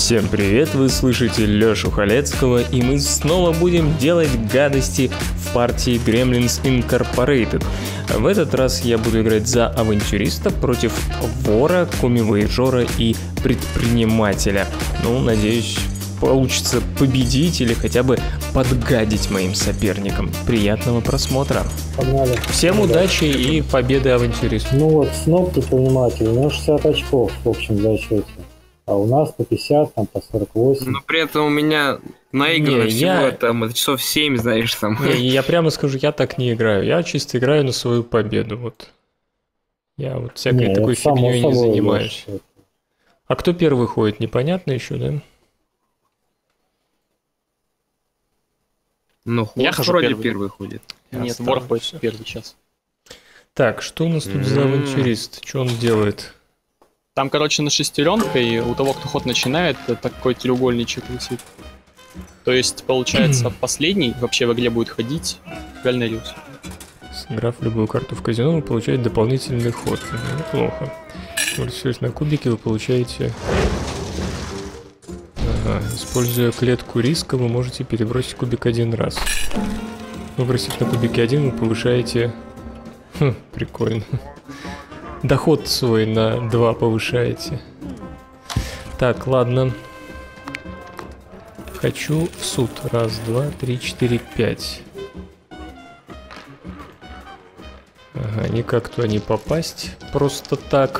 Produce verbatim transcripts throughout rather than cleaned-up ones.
Всем привет, вы слышите Лёшу Халецкого, и мы снова будем делать гадости в партии Gremlins Incorporated. В этот раз я буду играть за авантюриста против вора, комивояжера и предпринимателя. Ну, надеюсь, получится победить или хотя бы подгадить моим соперникам. Приятного просмотра. Погнали. Всем удачи и победы авантюристу. Ну вот, Сноб предприниматель, у него шестьдесят очков в общем зачете. А у нас по пятьдесят, там по сорок восемь. Но при этом у меня наиграно Не, всего я- там это часов семь, знаешь, там. Не, я прямо скажу, я так не играю. Я чисто играю на свою победу. Вот. Я вот всякой Не, такой это само фигней не собой, занимаюсь. Лёш. А кто первый ходит, непонятно еще, да? Ну, Я Хорс хожу вроде первый. первый ходит. Нет, Осталось вор ходит всё. первый сейчас. Так, что у нас тут за М. авантюрист? Что он делает? Там, короче, на шестеренкой у того, кто ход начинает, такой треугольничек висит. То есть, получается, последний вообще в игре будет ходить Гальнериус. Сыграв любую карту в казино, вы получаете дополнительный ход. Ну, неплохо. Все на кубике вы получаете... Ага. Используя клетку риска, вы можете перебросить кубик один раз. Выбросив на кубике один, вы повышаете... Хм, прикольно. Доход свой на два повышаете. Так, ладно. Хочу в суд. Раз, два, три, четыре, пять. Ага, никак туда не попасть. Просто так.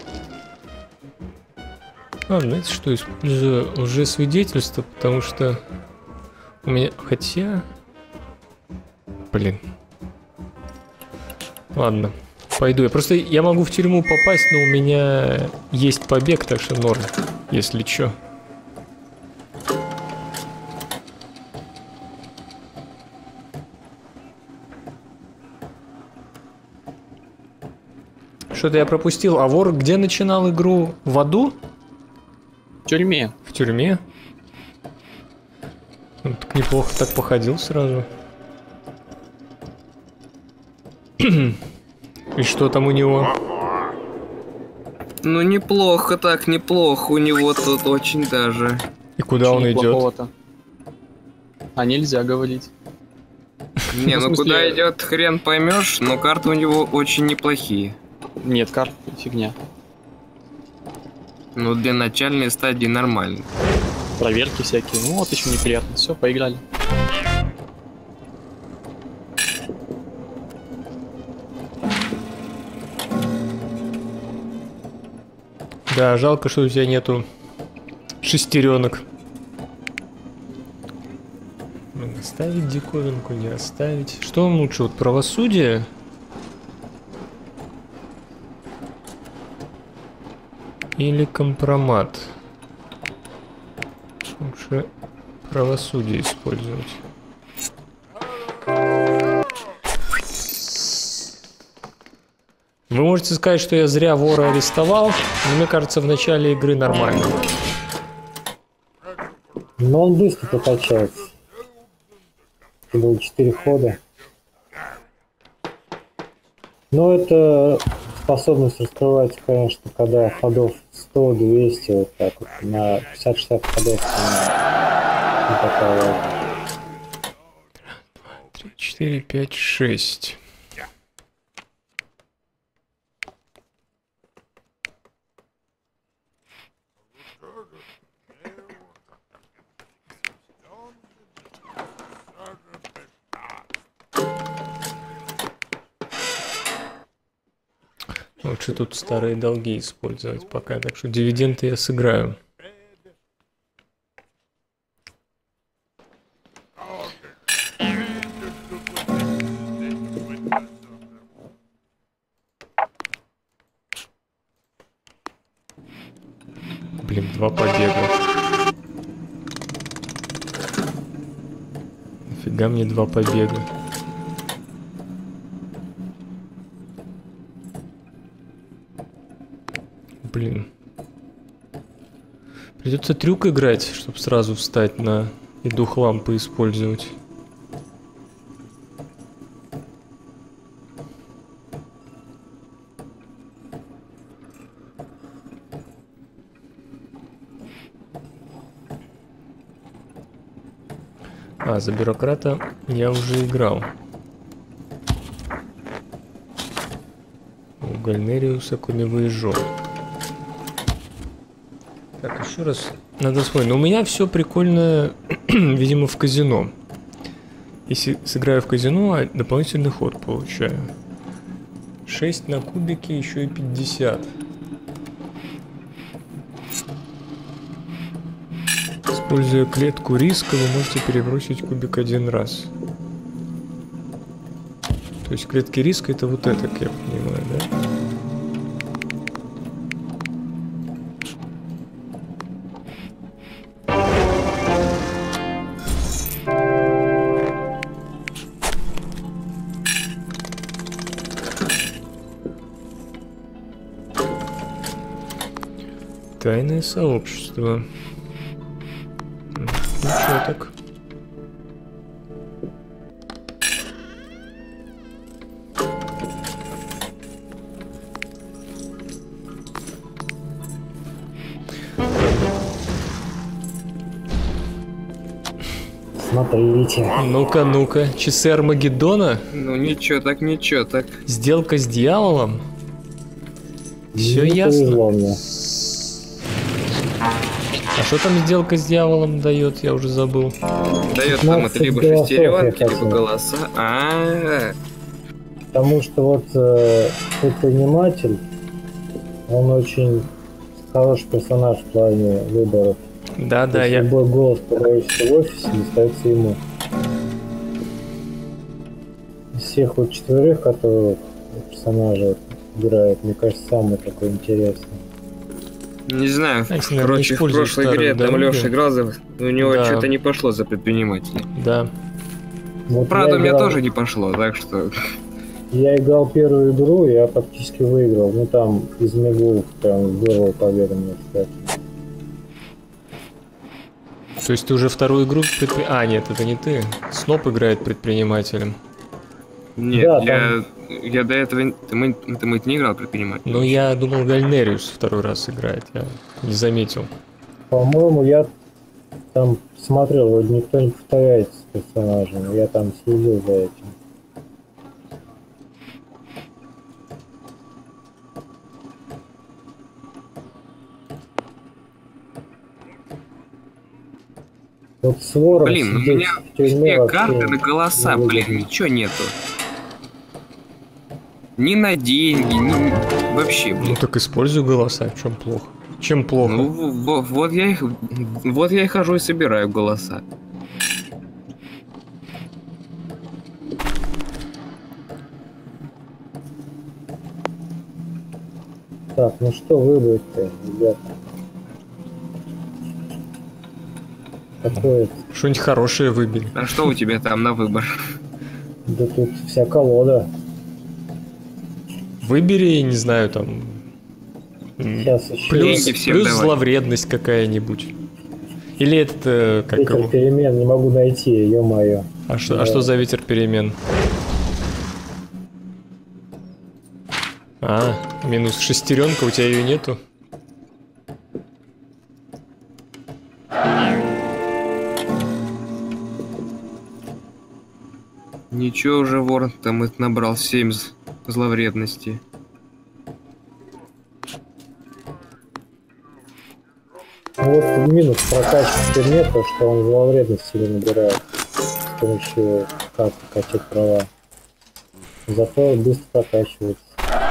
А, знаете что, использую уже свидетельство, потому что у меня... Хотя... Блин. Ладно. Пойду. Я просто я могу в тюрьму попасть, но у меня есть побег, так что норм, если чё. Что-то я пропустил. А вор где начинал игру? В аду? В тюрьме. В тюрьме? Ну, так неплохо так походил сразу. И что там у него? Ну, неплохо так, неплохо. У него тут очень даже. И куда Чё он идет? неплохого-то? А нельзя говорить. Не, В ну смысле- куда идет, хрен поймешь, но карты у него очень неплохие. Нет, карт фигня. Ну, для начальной стадии нормально. Проверки всякие. Ну вот еще неприятно. Все, поиграли. Да, жалко, что у тебя нету шестеренок. Оставить диковинку, не оставить. Что вам лучше, вот правосудие? Или компромат? Лучше правосудие использовать. Вы можете сказать, что я зря вора арестовал, но мне кажется, в начале игры нормально. Но он быстро прокачается. Было четыре хода. Но это способность раскрывается, конечно, когда ходов сто-двести, вот так вот, на пятьдесят-шестьдесят ходов. Не такая важная. три, четыре, пять, шесть. Лучше тут старые долги использовать пока, так что дивиденды я сыграю. Блин, два побега. Нафига мне два побега? Блин. Придется трюк играть, чтобы сразу встать на и дух лампы использовать. А, за бюрократа я уже играл. У Гальнериуса комивоежор. Так, еще раз надо вспомнить. Но у меня все прикольно, видимо, в казино. Если сыграю в казино, дополнительный ход получаю. шесть на кубике, еще и пятьдесят. Используя клетку риска, вы можете перебросить кубик один раз. То есть клетки риска это вот это, как я понимаю, да? Тайное сообщество. Ничего так. Смотрите. Ну-ка, ну-ка. Часы Армагеддона? Ну ничего так, ничего так. Сделка с дьяволом? Все Не ясно. повезло мне. А что там сделка с дьяволом дает? Я уже забыл. Дает там это либо голосов шестеренки, я либо хотел. голоса. А, Потому что вот э, предприниматель, он очень хороший персонаж в плане выборов. Да, То да, есть я... любой голос, подающийся в офисе, достается ему. Из всех вот четверых, которые персонажи играют, мне кажется, самый такой интересный. не знаю. Кстати, наверное, Короче, в используют прошлой старые игре там дороги. Леша играл, за- у него Да. что-то не пошло за предпринимателя. Да. Вот Правда, я у меня играл- тоже не пошло, так что... Я играл первую игру, я практически выиграл. Ну там из Мегулов прям здорово победа мне, кстати. То есть ты уже вторую игру предпри... А, нет, это не ты. Сноп играет предпринимателем. Нет, Да, я, я до этого... Ты, мы, ты, мы не играл предпринимателя. Но я думал, Гальнериус второй раз играет. Я не заметил. По-моему, я там смотрел, вроде никто не повторяется с персонажем. Я там следил за этим. Вот с вором Блин, у сидеть меня в тюрьме все вообще карты на голоса, не блин, выгодно. ничего нету. Ни на деньги, ни... Вообще, Ну блин. так используй голоса, в чем плохо? Чем плохо? Ну, в- в- вот я их... Вот я и хожу и собираю голоса. Так, ну что выбрать-то, ребята? Какое? Что-нибудь хорошее выбери. А что у тебя там на выбор? Да тут вся колода. Выбери, не знаю, там... м, Сейчас еще Плюс, Деньги всем плюс давай. зловредность какая-нибудь. Или это, э, как ветер его? перемен не могу найти, ё-моё. А что, Да. а что за ветер перемен? А, минус шестеренка, у тебя ее нету? Ничего уже вор там это набрал семь з- зловредности. Ну вот минус прокачки предмета, что он зловредность себе набирает с помощью карты качать права. Зато быстро прокачивается.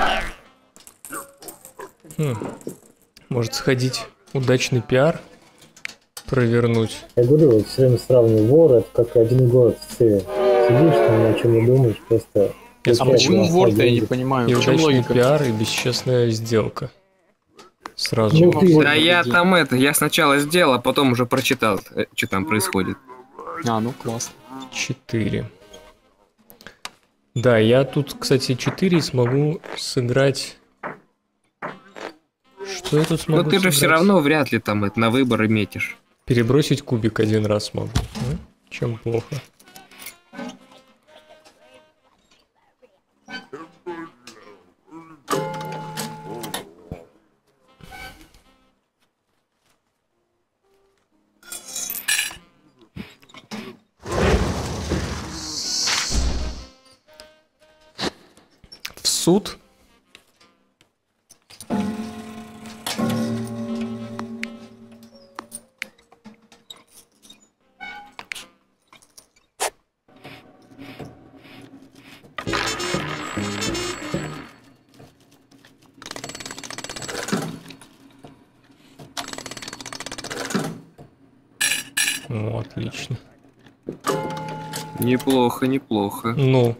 Хм. Может сходить удачный пиар провернуть. Я говорю, вот все время сравниваю вор, это как один город в Циве. Сидишь там, ни о чем не думаешь, просто... Я А смотрю, почему Опять вор-то я не деньги. понимаю? И В чем удачный логика? пиар, и бесчестная сделка. Сразу. Ну, ты вот- Да я там это, я сначала сделал, а потом уже прочитал, э, что там происходит. А, ну классно. четыре. Да, я тут, кстати, четыре смогу сыграть. Что я тут смогу Но ты же все сыграть? равно вряд ли там это на выборы метишь. Перебросить кубик один раз смогу. М? Чем плохо? суд. О, отлично. Неплохо, неплохо. Ну.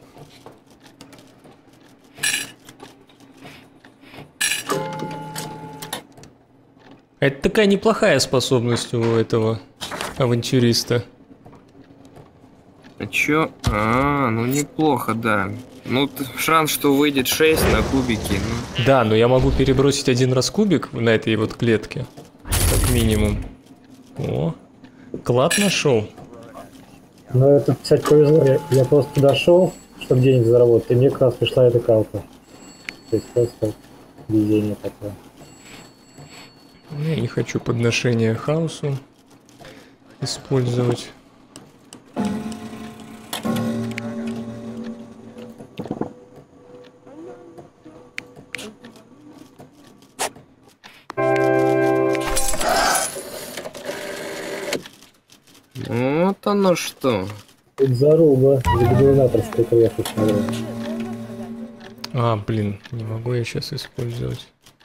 Это такая неплохая способность у этого авантюриста. А чё? А, ну неплохо, да. Ну, т- шанс, что выйдет шесть на кубики. Ну. Да, но я могу перебросить один раз кубик на этой вот клетке. Как минимум. О, клад нашел. Но это, кстати, повезло. Я, я просто подошел, чтобы денег заработать, и мне как раз пришла эта калка. То есть просто везение такое. Я не хочу подношение хаосу использовать. Вот оно что. Тут заруба, загубернаторская крепость, наверное. А, блин, не могу я сейчас использовать.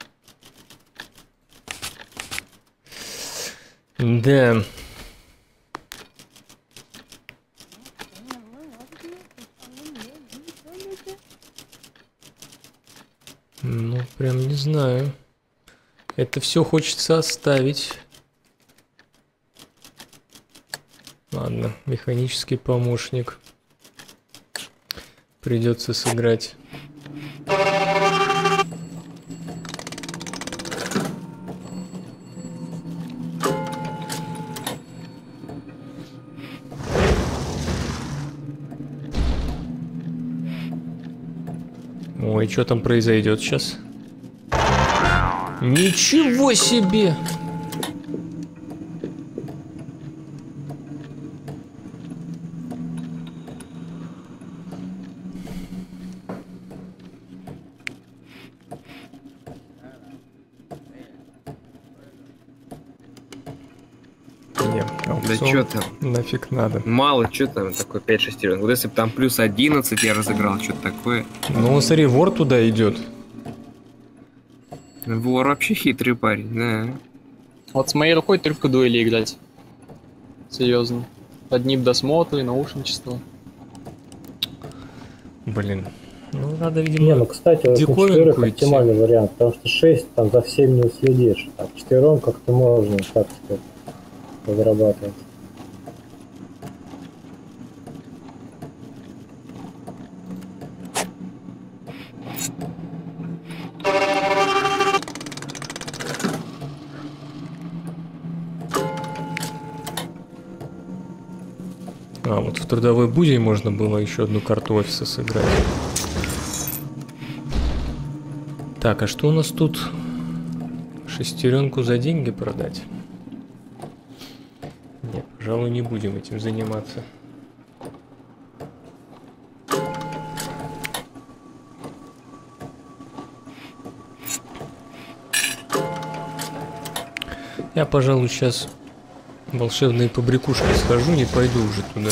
Да. Ну, прям не знаю. Это все хочется оставить. Ладно, механический помощник. Придется сыграть. Ой, что там произойдет сейчас? Ничего себе! Не, Да аукцион чё там? нафиг надо. Мало, что там такое пять шестеренок. Вот если бы там плюс одиннадцать я разыграл, что-то такое. Ну, смотри, вор туда идет. Вор вообще хитрый парень, да. Вот с моей рукой только дуэли играть. Серьезно. Одни досмотры, наушничество. Блин. Ну, надо, Не, видимо... ну, кстати, вот на диковинку четверых идти. оптимальный вариант, потому что шесть там за всем не уследишь, а четвером как-то можно, так сказать, разрабатывать. А, вот в трудовой будень можно было еще одну карту офиса сыграть. Так, а что у нас тут? Шестеренку за деньги продать? Нет, пожалуй, не будем этим заниматься. Я, пожалуй, сейчас волшебные побрякушки схожу, не пойду уже туда.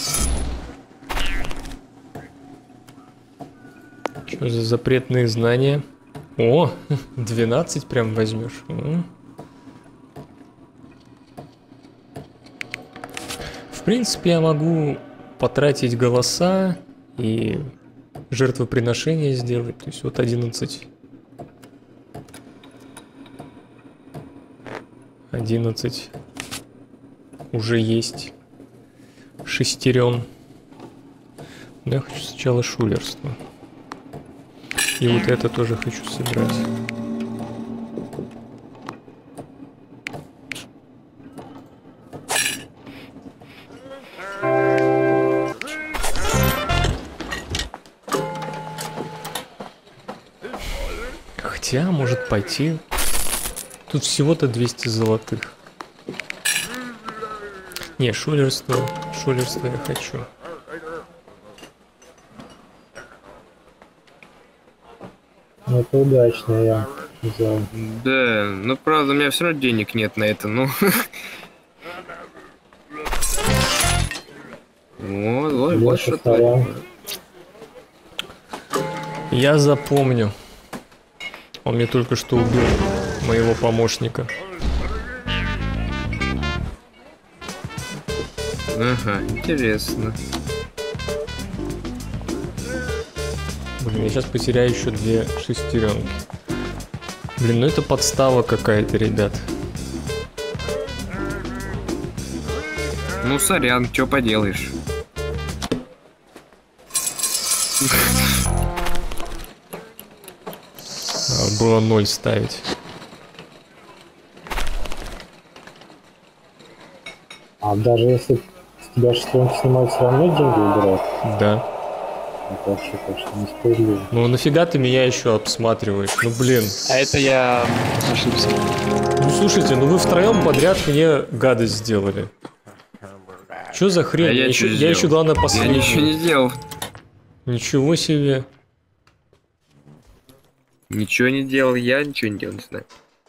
Что за запретные знания? О, двенадцать прям возьмешь. М. В принципе, я могу потратить голоса и жертвоприношения сделать. То есть вот одиннадцать. одиннадцать уже есть шестерен. Но я хочу сначала шулерство. И вот это тоже хочу сыграть. Хотя, может пойти. Тут всего-то двести золотых. Не, шулерство. Шулерство я хочу. Это удачно я взял. Да, ну правда, у меня все равно денег нет на это, ну. Вот, вот, вот что такое. Я запомню. Он мне только что убил моего помощника. Ага, интересно. Блин, я сейчас потеряю еще две шестеренки. Блин, ну это подстава какая-то, ребят. Ну, сорян, что поделаешь. Было ноль ставить. А даже если с тебя шестеренки снимают, все равно деньги убирают? Да. Это вообще, конечно, несправедливо. Ну нафига ты меня еще обсматриваешь? Ну блин. А это я ошибся. Ну слушайте, ну вы втроем подряд мне гадость сделали. Что за хрень? А я я, еще, чё я еще, главное, Я последний. ничего не сделал. Ничего себе. Ничего не делал, я ничего не делал, не знаю.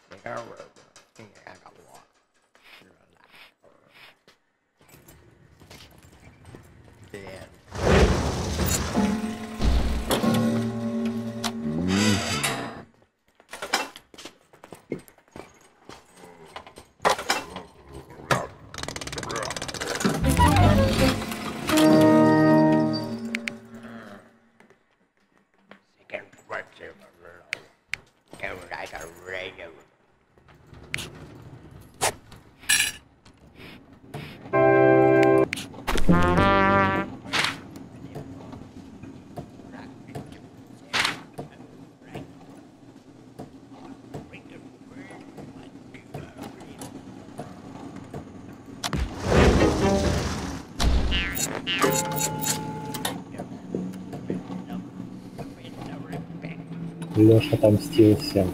Леша отомстил всем.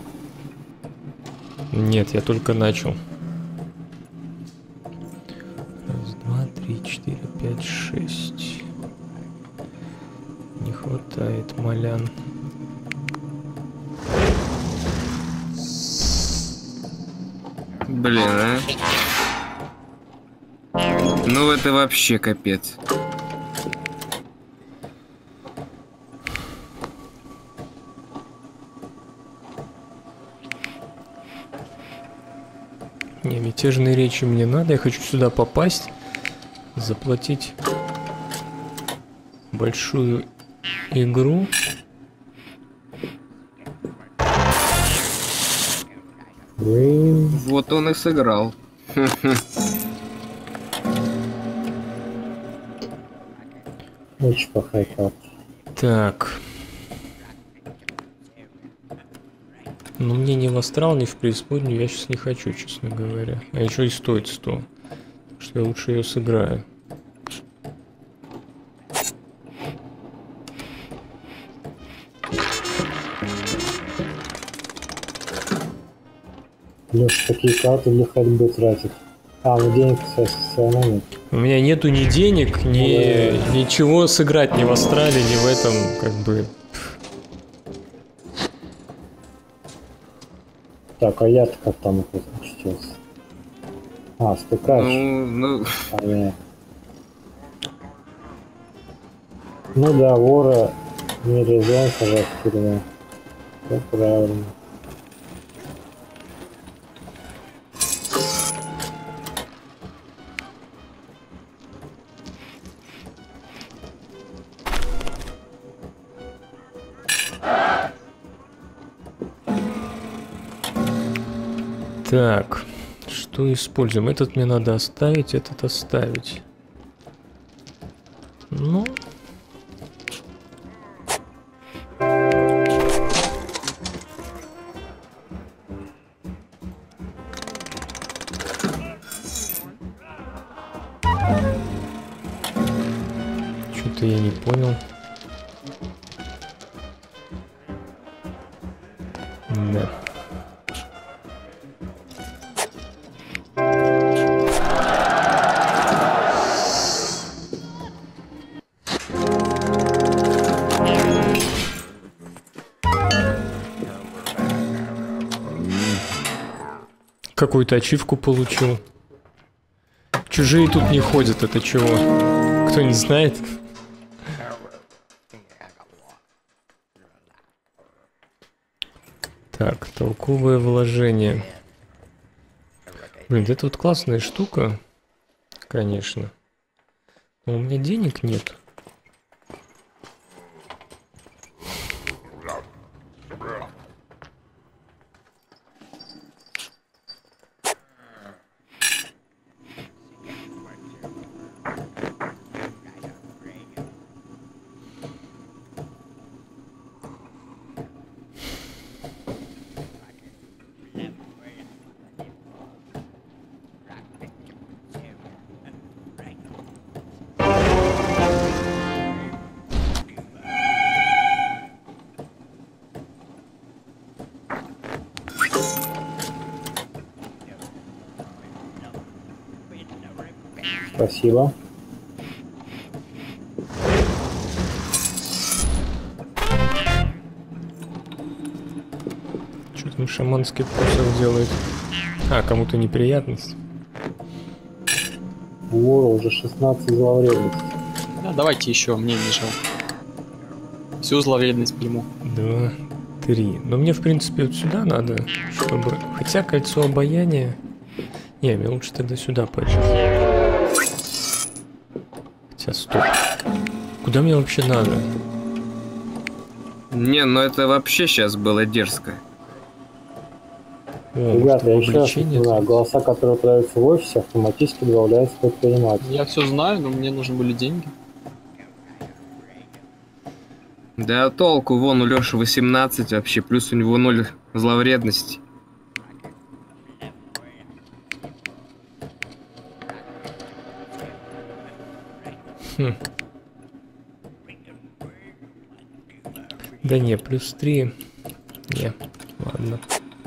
Нет, я только начал. Раз, два, три, четыре, пять, шесть. Не хватает малян. Блин, а? Ну это вообще капец. Не, мятежные речи мне надо. Я хочу сюда попасть. Заплатить большую игру. Блин. Вот он и сыграл. Очень плохая карта. Так. Ну мне ни в астрал, ни в преисподнюю я сейчас не хочу, честно говоря. А еще и стоит сто. Так что я лучше ее сыграю. Леша такие карты для ходьбы тратит. А, ну денег, кстати, все равно нет. У меня нету ни денег, ни ничего сыграть ни в астрале, ни в этом, как бы. Так, а я-то как там очутился? А, стыкаешь. Ну, ну, Понятно. Ну да, вора нельзя сажать в тюрьму. Все правильно. Так, что используем? Этот мне надо оставить, этот оставить. Ну. Что-то я не понял. Да. Какую-то ачивку получил. Чужие тут не ходят, это чего? Кто не знает? Так, толковое вложение. Блин, это вот классная штука, конечно. Но у меня денег нет. Спасибо. Что там шаманский посох делает? А, кому-то неприятность. О, уже шестнадцать зловредностей. Да, давайте еще, мне не жалко. Всю зловредность приму. Два, три. Но мне, в принципе, вот сюда надо, чтобы... Хотя кольцо обаяния... Не, мне лучше тогда сюда пойти. Хотя, стоп. Куда мне вообще надо? Не, ну это вообще сейчас было дерзко. О, Ребята, я еще раз облегчение напоминаю, тут. голоса, которые появляются в офисе, автоматически добавляются к предпринимателю. Я все знаю, но мне нужны были деньги. Да толку, вон у Лёши восемнадцать вообще, плюс у него ноль зловредности. Хм. Да не, плюс три. Не, ладно.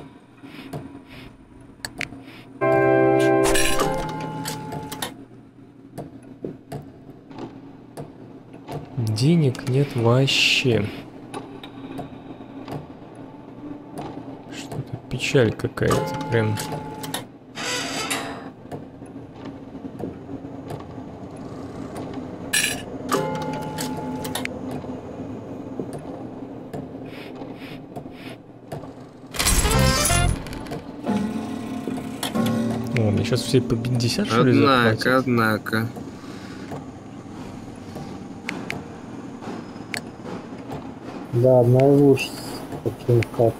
Денег нет вообще. Что-то печаль какая-то прям. О, мне сейчас все по пятьдесят, что ли, Однако, заплатят? однако. Да, одна из лучших таких карт.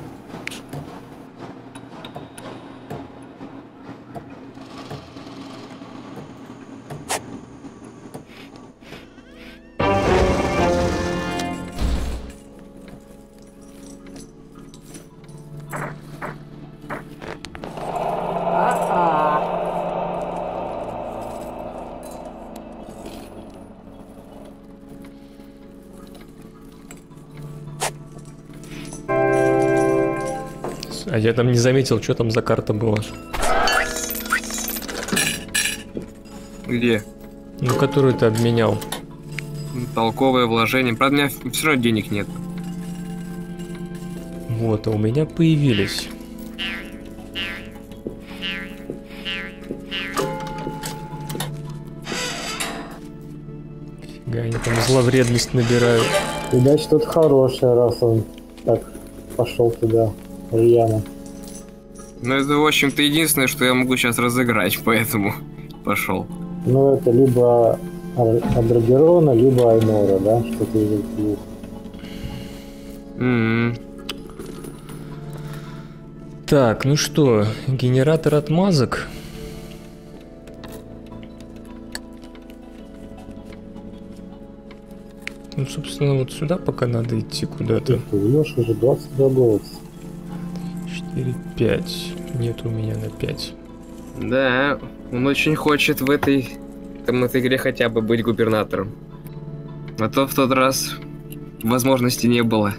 А я там не заметил, что там за карта была. Где? Ну, которую ты обменял. Толковое вложение. Правда, у меня все равно денег нет. Вот, а у меня появились. Фига, они там зловредность набирают. Видать, что-то хорошее, раз он так пошел туда рьяно. Ну, это, в общем-то, единственное, что я могу сейчас разыграть, поэтому пошел. Ну, это либо Ар- Адрагерона, либо Айнора, да, что-то из этих двух. М-м. Так, ну что, генератор отмазок. Ну, собственно, вот сюда пока надо идти куда-то. Ты Лёша уже двадцать два голоса. четыре, пять. Нет у меня на пять. Да, он очень хочет в этой, там, этой игре хотя бы быть губернатором. А то в тот раз возможности не было.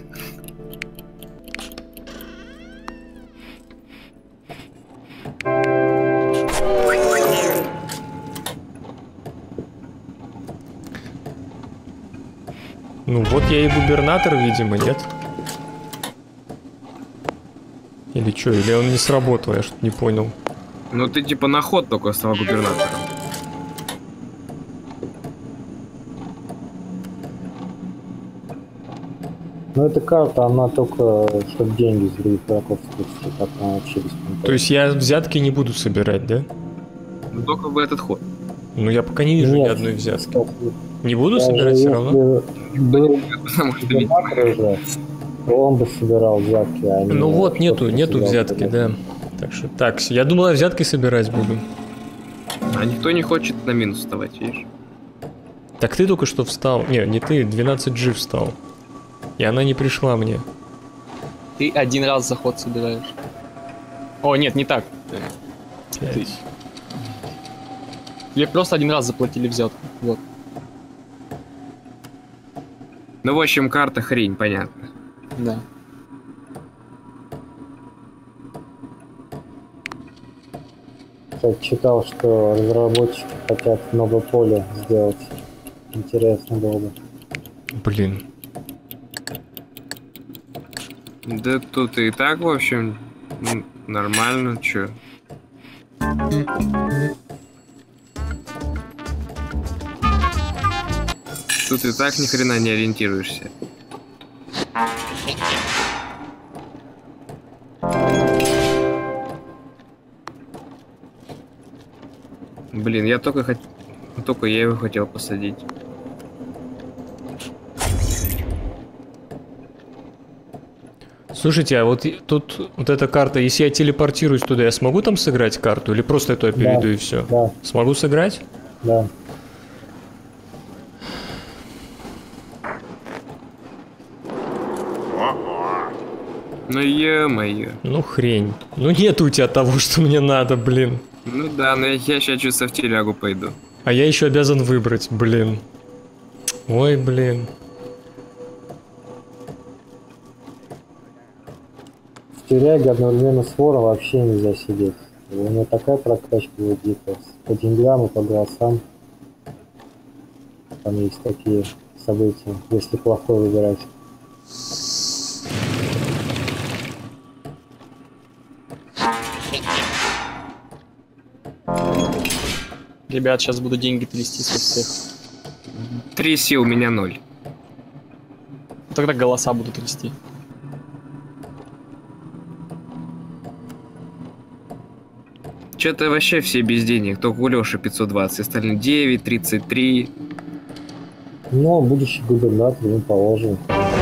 Ну вот я и губернатор, видимо, нет? Или что? Или он не сработал, я что-то не понял. Ну ты типа на ход только стал губернатором. Ну эта карта, она только, чтобы деньги с других игроков спустить, так она вообще бесполезна. То есть я взятки не буду собирать, да? Ну только в этот ход. Ну я пока не вижу ни Нет, одной взятки. стоп. Не буду Даже собирать все равно? если был Потому что видимо. губернатор уже, то он бы собирал взятки, а не... Ну вот, нету, кто-то нету собирал взятки, взятки. да. Так что, так, я думал, я взятки собирать буду. А никто не хочет на минус вставать, видишь? Так ты только что встал. Не, не ты, двенадцать джи встал. И она не пришла мне. Ты один раз заход собираешь. О, нет, не так. Ты. Тебе просто один раз заплатили взятку. Вот. Ну в общем, карта хрень, понятно. Да. Кстати, читал, что разработчики хотят много поля сделать. Интересно было бы. Блин. Да тут и так, в общем, м, нормально, чё. Тут и так ни хрена не ориентируешься. Блин, я только хот... только я его хотел посадить. Слушайте, а вот и- тут вот эта карта, если я телепортируюсь туда, я смогу там сыграть карту? Или просто эту я перейду Да, и все? Да, Смогу сыграть? да. Ну ё-моё. Ну хрень. Ну нет у тебя того, что мне надо, блин. Ну да, но я, я сейчас чисто в телягу пойду. А я еще обязан выбрать, блин. Ой, блин. В тюряге одновременно с вором вообще нельзя сидеть. У него такая прокачка будет дикая. По деньгам и по голосам. Там есть такие события, если плохой выбирать. Ребят, сейчас буду деньги трясти со всех. Три сил у меня ноль. Тогда голоса буду трясти. Че-то вообще все без денег. Только у Лёши пятьсот двадцать, остальные девять, тридцать три. Но будущий губернатор ему положен.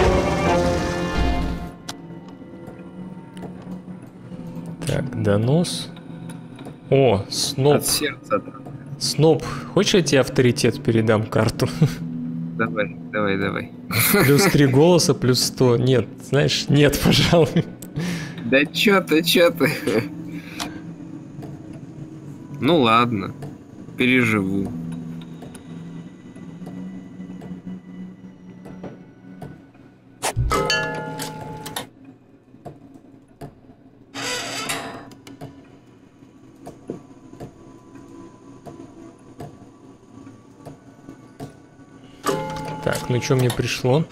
Так, донос. О, Сноп. От сердца. Сноп, хочешь я тебе авторитет передам карту? Давай, давай, давай. Плюс три голоса, плюс сто. Нет, знаешь, нет, пожалуй. Да чё ты, чё ты? Ну ладно, переживу. Так, ну что мне пришло?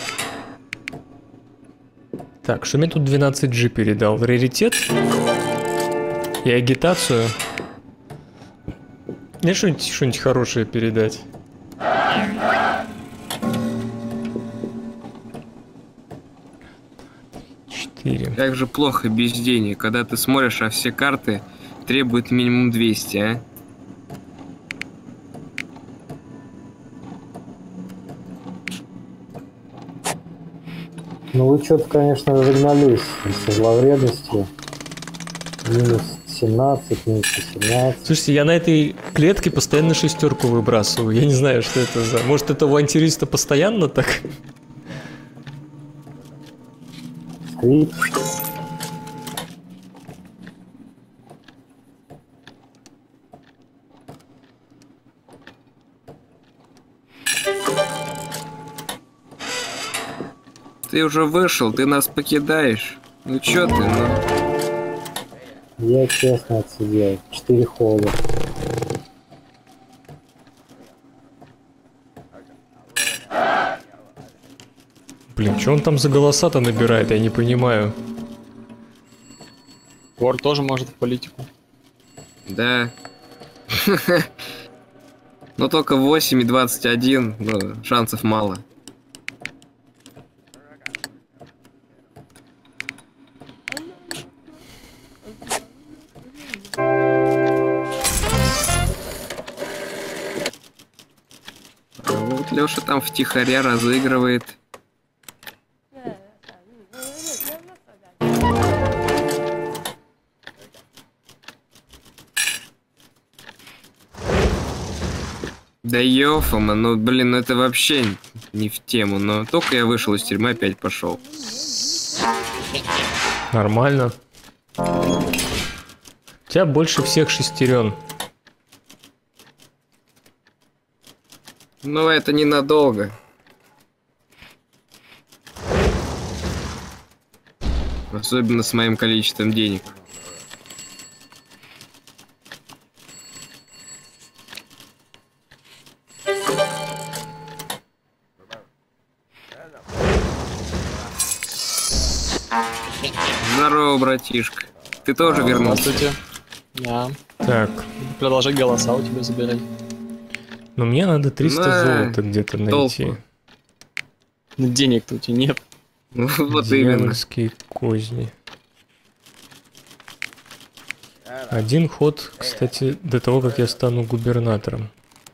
Так, что мне тут двенадцать джи передал? Раритет? И агитацию? Мне что-нибудь что-нибудь хорошее передать? Четыре. Как же плохо без денег, когда ты смотришь, а все карты требуют минимум двести, а? Ну вы что-то, конечно, разогнались со зловредностью. Минус семнадцать, минус восемнадцать. Слушайте, я на этой клетке постоянно шестерку выбрасываю. Я не знаю, что это за... Может, это у авантюриста постоянно так? Скрип. Ты уже вышел, ты нас покидаешь. Ну чё ты, ну? Я честно отсидел. Четыре хода. Блин, что он там за голоса-то набирает, я не понимаю. Вор тоже может в политику. Да. Но только восемь и двадцать один, ну, шансов мало. А вот Лёша там втихаря разыгрывает. Да ёфама, ну блин, ну это вообще не в тему, но только я вышел из тюрьмы, опять пошел. Нормально. У тебя больше всех шестерен. Но это ненадолго. Особенно с моим количеством денег. Здорово, братишка. Ты тоже вернулся? Здравствуйте. Да. Так, Продолжать голоса у тебя забирать. но мне надо триста На, золота где-то найти. толку. Ну, денег-то у тебя нет. Ну, вот именно. Дьявольские козни. Один ход, кстати, до того, как я стану губернатором.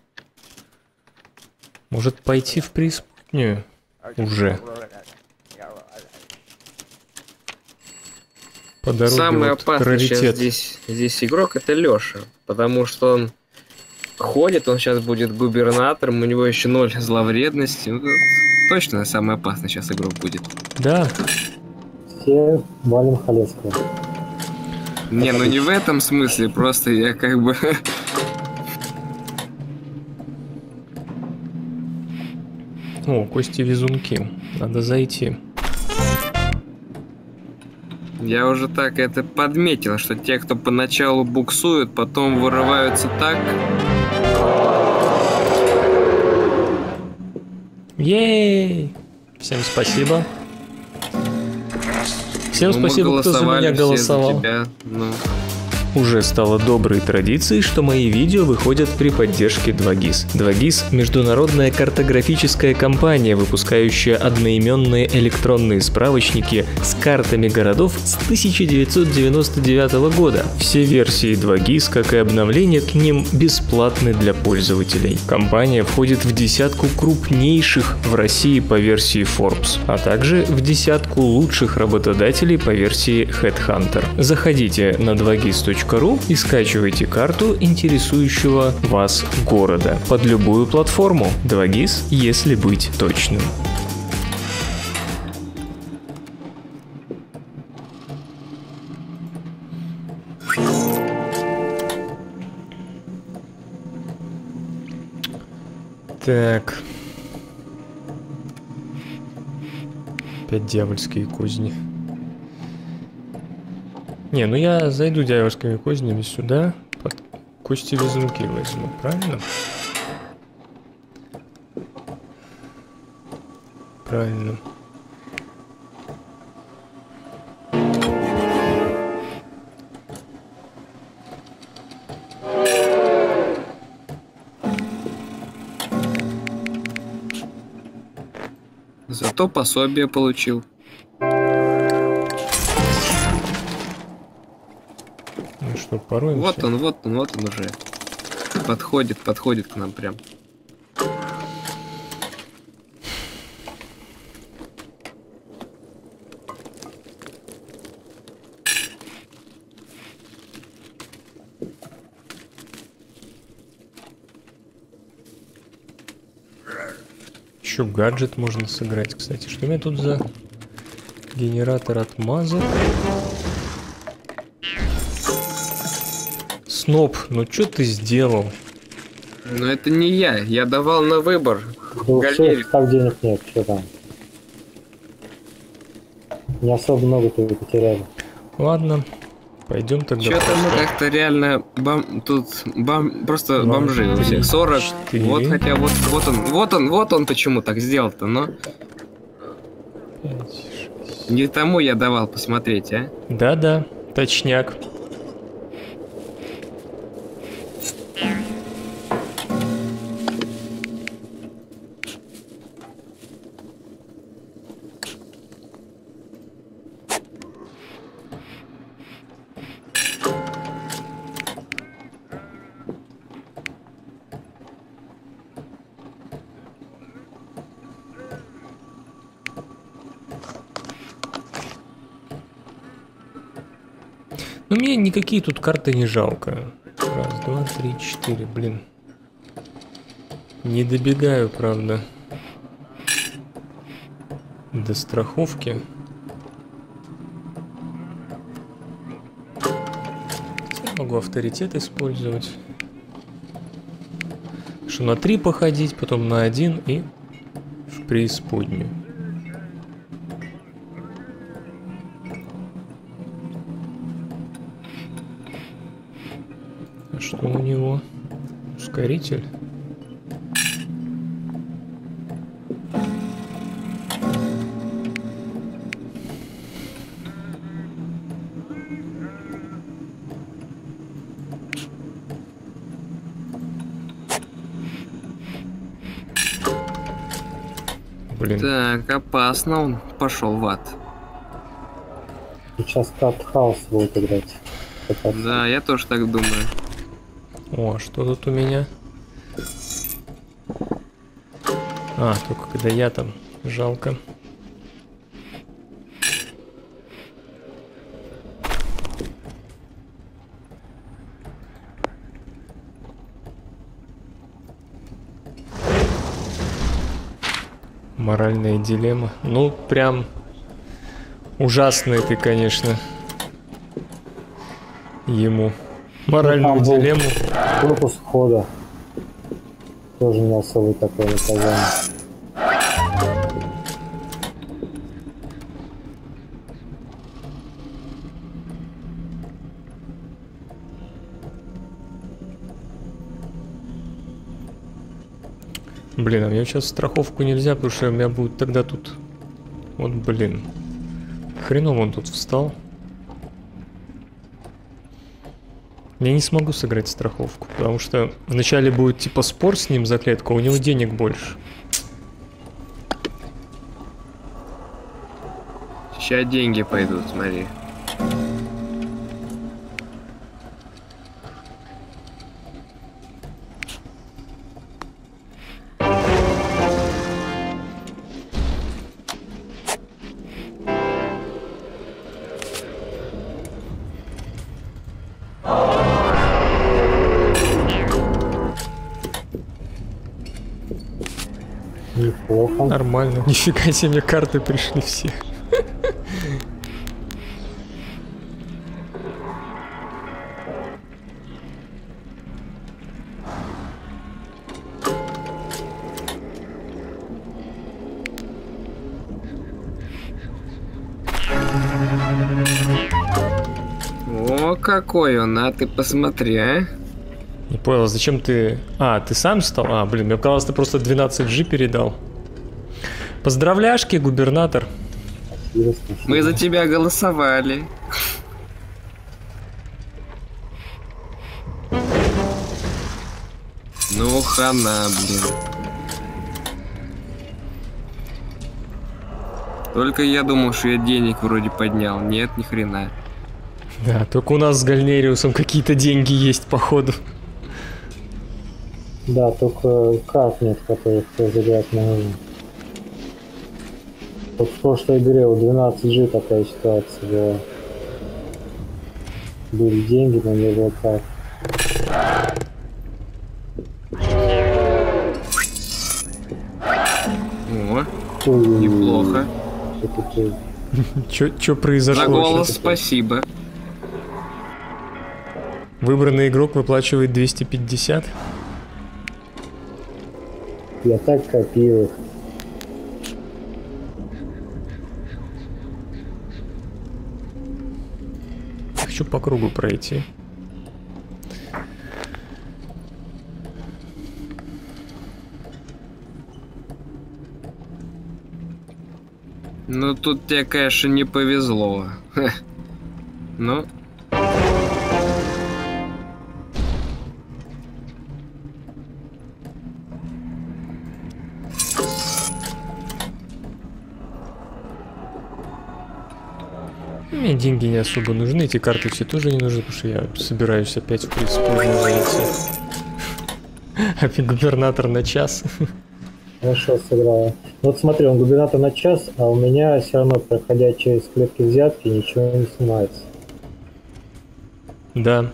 Может пойти в преисподнюю? Уже. По дороге Самый вот опасный сейчас раритет. здесь, здесь игрок — это Лёша. Потому что он ходит, он сейчас будет губернатором, у него еще ноль зловредности. Ну, точно самый опасный сейчас игрок будет. Да, Все валим Халецкого. Не, ну не в этом смысле, просто я как бы... о, кости-везунки. Надо зайти. Я уже так это подметил, что те, кто поначалу буксуют, потом вырываются так. Ей! Всем спасибо. Всем Ну, мы спасибо, кто за голосовали меня все голосовал. за тебя. Ну, Уже стало доброй традицией, что мои видео выходят при поддержке два гис. два гис – международная картографическая компания, выпускающая одноименные электронные справочники с картами городов с тысяча девятьсот девяносто девятого года. Все версии два гис, как и обновления к ним, бесплатны для пользователей. Компания входит в десятку крупнейших в России по версии Forbes, а также в десятку лучших работодателей по версии Headhunter. Заходите на два гис точка ру и скачивайте карту интересующего вас города под любую платформу. два гис, если быть точным. Так. Опять дьявольские козни. Не, ну я зайду дьявольскими кознями сюда, под кости-везунки возьму, правильно? Правильно. зато пособие получил. Ну что, порой. Вот он, вот он, вот он уже. Подходит, подходит к нам прям. Еще гаджет можно сыграть, кстати. Что у меня тут за генератор отмазок? Сноп, ну что ты сделал? Но это не я, я давал на выбор. Да у Галерий. всех так денег нет, что там. Не особо много ты потеряли. Ладно, пойдем тогда. Что-то мы как-то реально бом... тут бом... просто Два, бомжи у три, всех. сорок. четыре. Вот хотя вот, вот он, вот он, вот он почему так сделал-то, но пять, шесть. не тому я давал посмотреть, а? Да-да, Точняк. Ну, мне никакие тут карты не жалко. Раз, два, три, четыре, блин. Не добегаю, правда, до страховки. Могу авторитет использовать. Что на три походить, потом на один и в преисподнюю. А что у него? Ускоритель? Блин. Так, опасно, он пошел в ад. Сейчас Карт Хаус будет играть. Да, я тоже так думаю. О, что тут у меня? А, только когда я там. Жалко. Моральная дилемма. Ну, прям ужасный ты, конечно, ему. Моральную Там был дилемму. Выпуск хода. Тоже не особо такое наказание. Блин, а мне сейчас страховку нельзя, потому что у меня будет тогда тут... Вот, блин. Хреново он тут встал. Я не смогу сыграть страховку, потому что вначале будет типа спор с ним за клетку, а у него денег больше. Сейчас деньги пойдут, смотри. Неплохо. Нормально. Нифига себе, мне карты пришли все. О, какой он, а ты посмотри, а. Не понял, зачем ты... А, ты сам стал? А, блин, мне казалось, ты просто двенадцать джи передал. Поздравляшки, губернатор. Мы за тебя голосовали. Ну, хана, блин. Только я думал, что я денег вроде поднял. Нет, ни хрена. Да, только у нас с Гальнериусом какие-то деньги есть, походу. Да, только карт нет, которых играть не нужно. Вот в прошлой игре у двенадцать джи такая ситуация была. Были деньги, но не было карт. О, Ой, неплохо. что такое? Чё, чё произошло? За голос вообще? спасибо. Выбранный игрок выплачивает двести пятьдесят. Я так копил их. Хочу по кругу пройти. Ну тут тебе, конечно, не повезло. Ну, Мне деньги не особо нужны, эти карты все тоже не нужны, потому что я собираюсь опять в преисподнюю зайти. А губернатор на час. Хорошо сыграла. Вот смотри, он губернатор на час, а у меня все равно, проходя через клетки взятки, ничего не снимается. Да.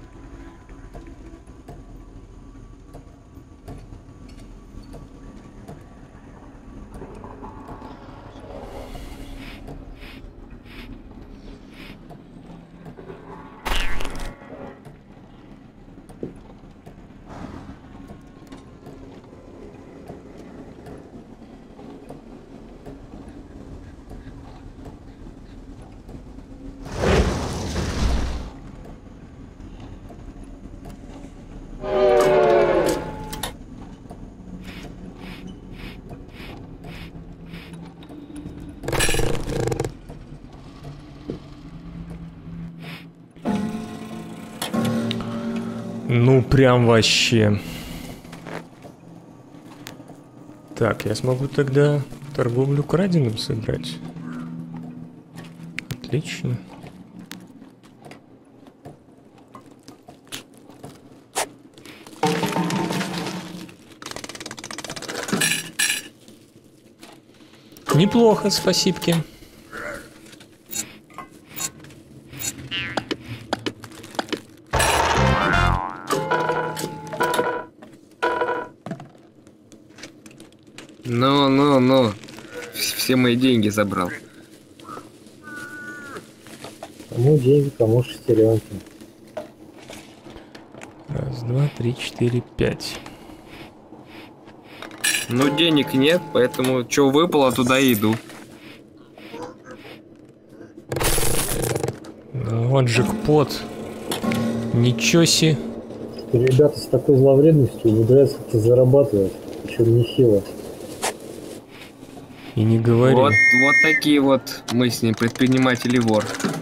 Ну, прям вообще. Так, я смогу тогда торговлю краденым сыграть. Отлично. Неплохо, спасибки. Ну, ну, ну. Все мои деньги забрал. Кому деньги, кому шестеренки. Раз, два, три, четыре, пять. Ну, денег нет, поэтому что выпало, туда и иду. Ну, вот джекпот. Ничего себе. Ребята с такой зловредностью умудряются как-то зарабатывать, причем нехило. И не говори. Вот, вот такие вот мы с ним, предприниматели вор.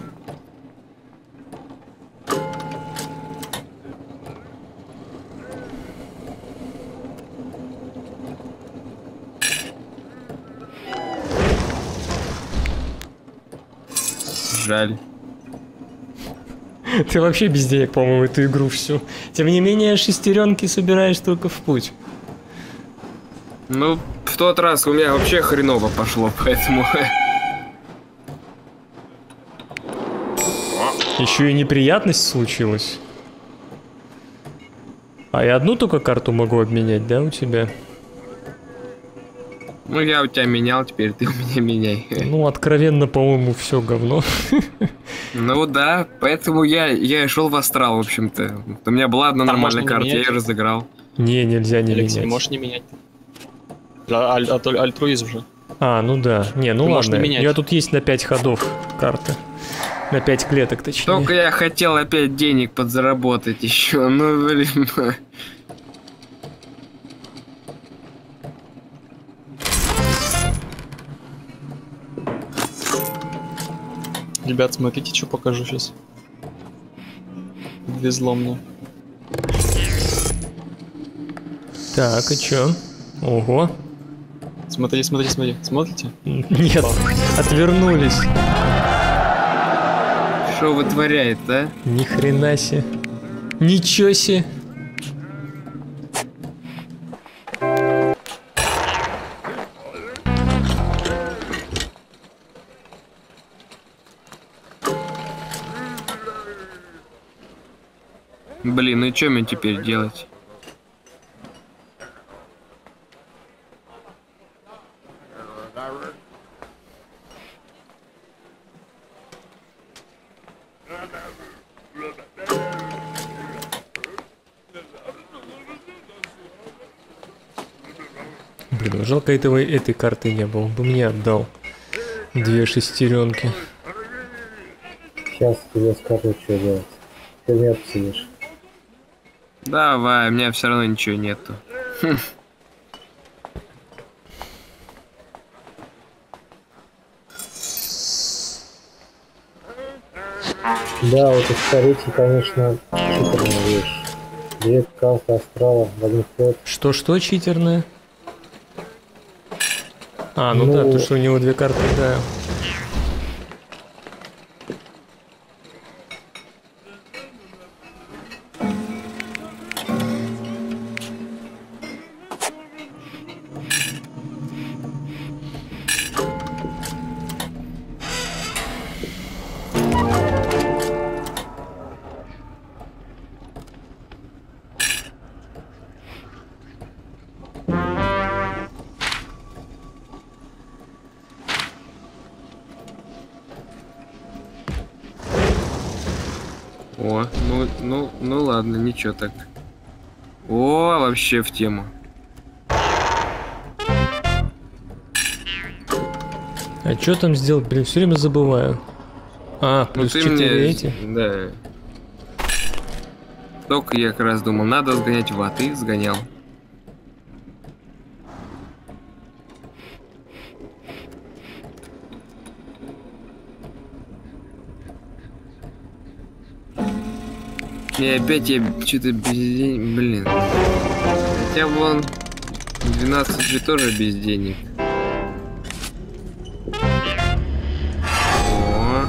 Жаль. Ты вообще без денег, по-моему, эту игру всю. Тем не менее, шестеренки собираешь только в путь. Ну, в тот раз у меня вообще хреново пошло, поэтому... Еще и неприятность случилась. А я одну только карту могу обменять, да, у тебя? Ну, я у тебя менял, теперь ты у меня меняй. Ну, откровенно, по-моему, все говно. Ну да, поэтому я, я и шел в астрал, в общем-то. У меня была одна Там нормальная можно карта, не я менять. ее разыграл. Не, нельзя не Алексей, менять. можешь не менять. А, аль- аль- альтруизм же. А, ну да. Не, ну Ты можешь ладно. не менять. У меня тут есть на пять ходов карты. На пять клеток, точнее. Только я хотел опять денег подзаработать еще, ну блин. Ребят, смотрите, что покажу сейчас. Везло мне. Так, и чё? Ого. Смотри, смотри, смотри. Смотрите? Нет, отвернулись. Что вытворяет, а? Ни хрена себе. Ничего себе. Блин, ну и что мне теперь делать? Блин, жалко этого, этой карты не было. Он бы мне отдал две шестеренки. Сейчас тебе скажу, что делать. Ты меня посидишь. Давай, у меня все равно ничего нету. Хм. Да, вот ускоритель, конечно, читерная вещь. Две карты астрала в один ход. Что-что читерное? А, ну, Ну- да, то, что у него две карты, да. О, ну, ну, ну ладно, ничего так. О, вообще в тему. А что там сделать? Блин, все время забываю. А, плюс ну, ты четыре мне... эти. Да. Только я как раз думал, надо сгонять в ад, и сгонял. И опять я что-то без денег, блин. Хотя вон двенадцать же тоже без денег. О.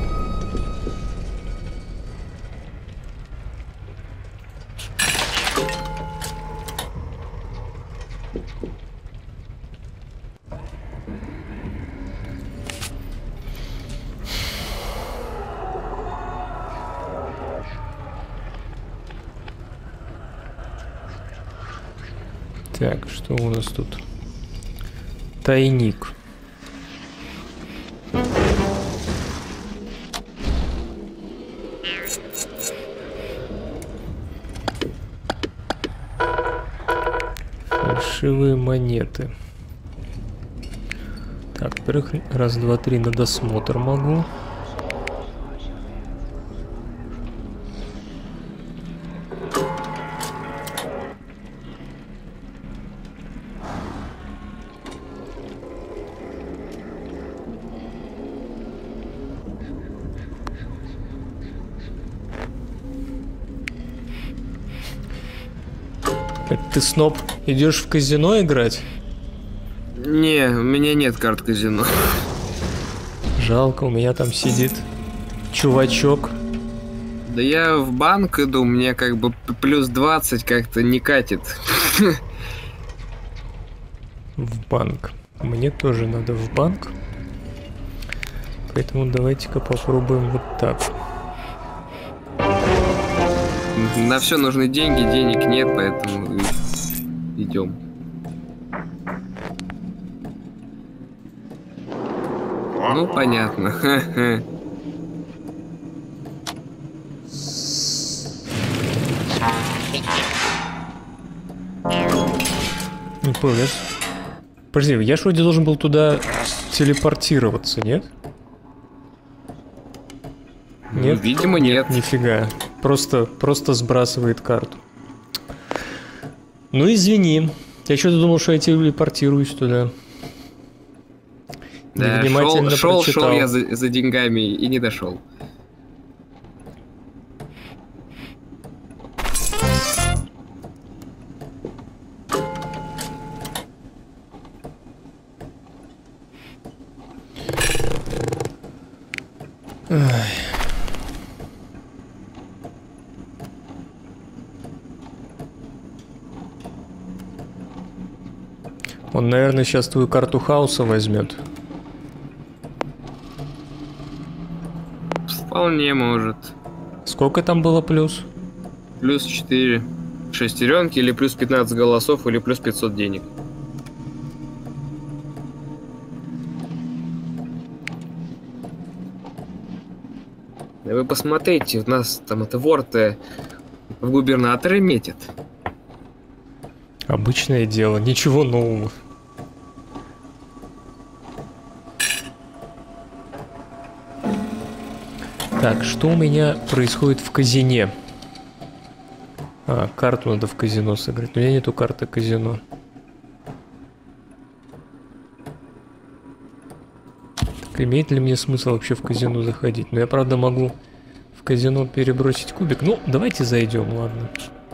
Так, что у нас тут? Тайник. Фальшивые монеты. Так, во-первых, раз, два, три на досмотр могу. Ты, Сноб, идешь в казино играть? Не, у меня нет карт казино. Жалко, у меня там сидит чувачок. Да я в банк иду, мне как бы плюс двадцать как-то не катит. В банк. Мне тоже надо в банк. Поэтому давайте-ка попробуем вот так. На все нужны деньги, денег нет, поэтому идем. Ну, понятно. Не понял, я ж... Подожди, я ж вроде должен был туда телепортироваться, нет? Нет? Ну, видимо, нет. Нифига. Просто, просто сбрасывает карту. Ну, извини. Я что-то думал, что я телепортируюсь туда. Да, Невнимательно шел, шел, прочитал. шел я за, за деньгами и не дошел. Ай. Он, наверное, сейчас твою карту хаоса возьмет. Вполне может. Сколько там было плюс? Плюс четыре шестеренки, или плюс пятнадцать голосов, или плюс пятьсот денег. Да вы посмотрите, у нас там это вор-то в губернаторы метит. Обычное дело, ничего нового. Так, что у меня происходит в казине? А, карту надо в казино сыграть. У меня нету карты казино. Так, имеет ли мне смысл вообще в казино заходить? Ну, я, правда, могу в казино перебросить кубик. Ну, давайте зайдем, ладно.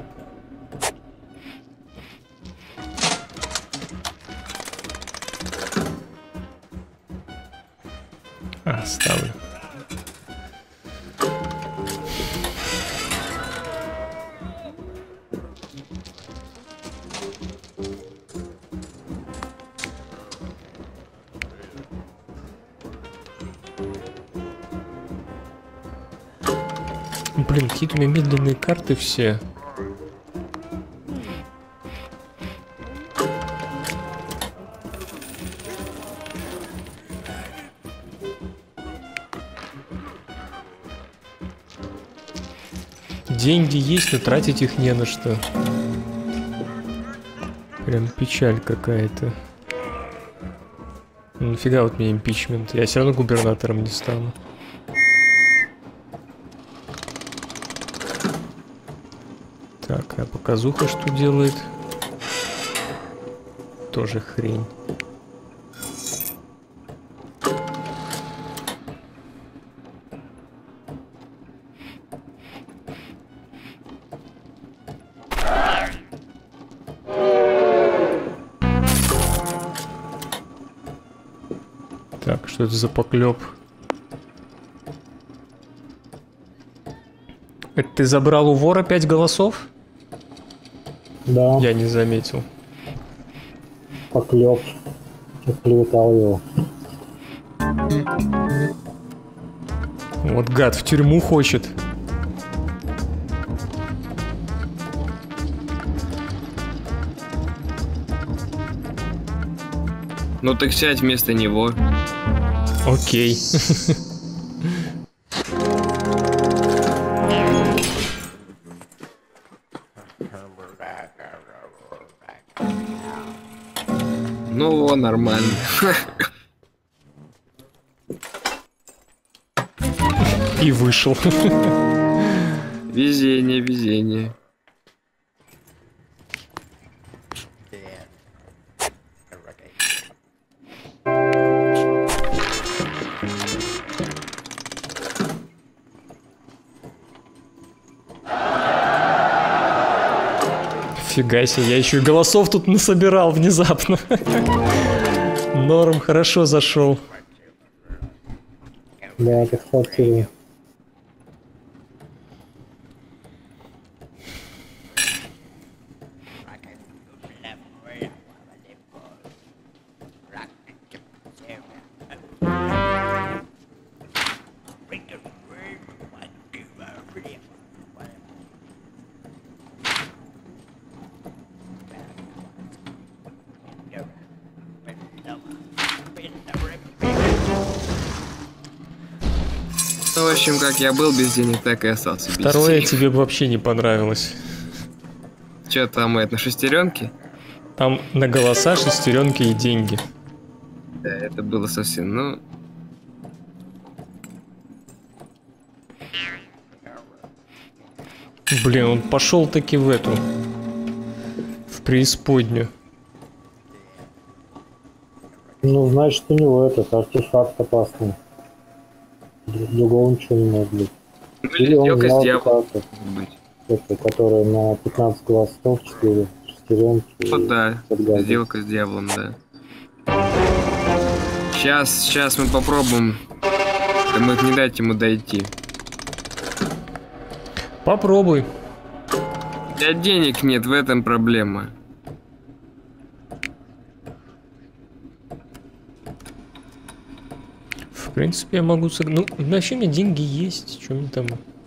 А, ставлю. Блин, какие-то у меня медленные карты все. деньги есть, но тратить их не на что. Прям печаль какая-то. Ну, нафига вот мне импичмент? Я все равно губернатором не стану. Так, а показуха что делает? Тоже хрень. Так, что это за поклеп? Это ты забрал у вора пять голосов? Да, Я не заметил. поклеп. Оклеветал его. Вот гад в тюрьму хочет. Ну так сядь вместо него. Окей. Ну, о, нормально. И вышел. Везение, везение. Фига себе, я еще и голосов тут насобирал внезапно. Норм хорошо зашел. Да, это хватило. Ну, в общем, как я был без денег, так и остался без Второе денег. тебе бы вообще не понравилось. Че там, это на шестеренке? Там на голоса, шестеренки и деньги. Да, это было совсем, ну... Блин, он пошел таки в эту. В преисподнюю. Ну, значит, у него этот артефакт опасный. Другого ничего не может быть. Ну, Или он сделка взял с дьяволом. карту, Быть. эту, которая на пятнадцать голосов, четыре шестеренки. Вот да, Подгадывает. сделка с дьяволом, да. Сейчас, сейчас мы попробуем. Да мы не дать ему дойти. Попробуй. У меня денег нет, в этом проблема. В принципе, я могу... сог- Ну, вообще у меня деньги есть. Что мне там...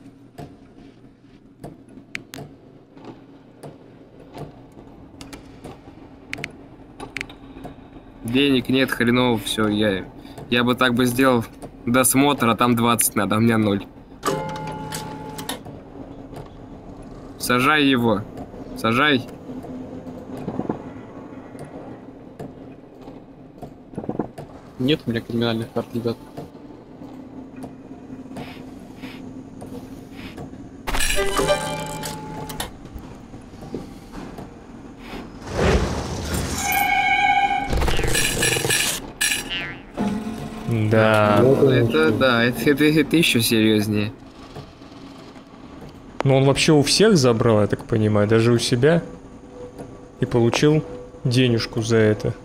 Денег нет, хреново, все, я, я бы так бы сделал досмотр, а там двадцать надо, а у меня ноль. Сажай его, сажай. Нет у меня криминальных карт, ребят. Да. Вот он Это что. да, это, это, это еще серьезнее. Ну, он вообще у всех забрал, я так понимаю, даже у себя. И получил денежку за это.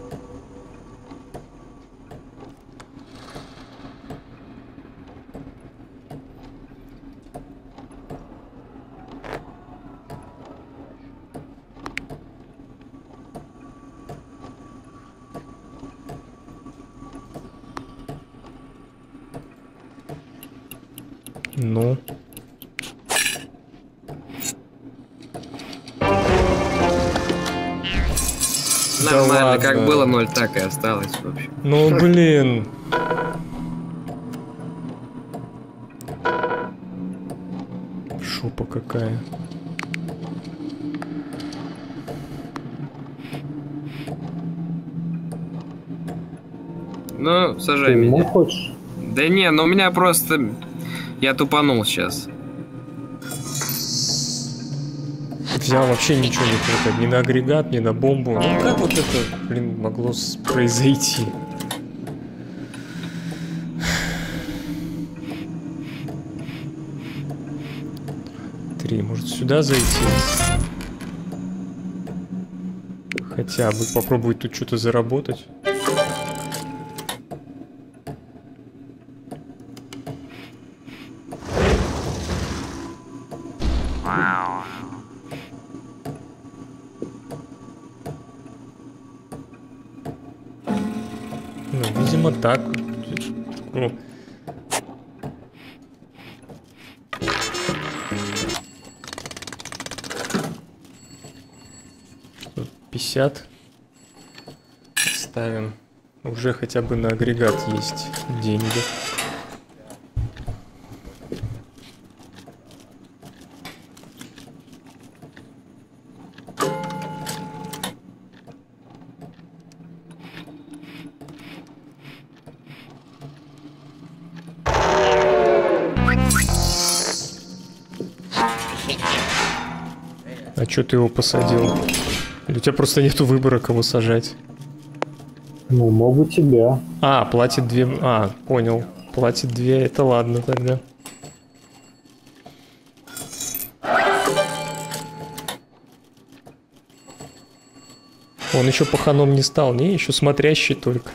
Ну. Нормально, ладно. как было ноль, так и осталось, в общем. Ну, блин. Шо жопа какая. Ну, сажай Ты ему меня. хочешь? Да не, ну у меня просто... Я тупанул сейчас. Взял вообще ничего не хватает. Ни на агрегат, ни на бомбу. Ну как вот это, блин, могло с- произойти? Три, может сюда зайти? Хотя бы попробовать тут что-то заработать. Ну, видимо, так. Ну, пятьдесят. Ставим. Уже хотя бы на агрегат есть деньги. А чё ты его посадил? Или у тебя просто нету выбора, кого сажать? Ну, могу тебя. А, платит две... А, понял. Платит две, это ладно тогда. Он еще паханом не стал, не, еще смотрящий только.